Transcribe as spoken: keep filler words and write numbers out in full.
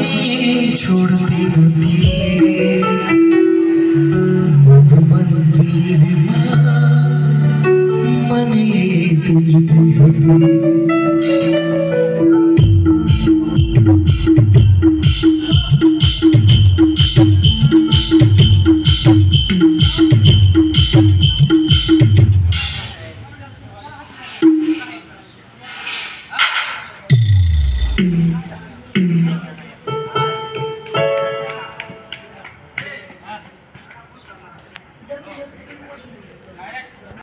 छोड़ती नदी मन मंदिर मन पूजती हती। Thank you.